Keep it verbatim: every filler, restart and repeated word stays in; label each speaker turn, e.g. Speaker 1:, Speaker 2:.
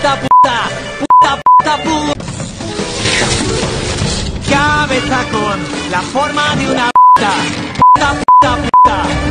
Speaker 1: puta, puta, puta, puta, puta. Cabeza con la forma de una puta, puta, puta, puta.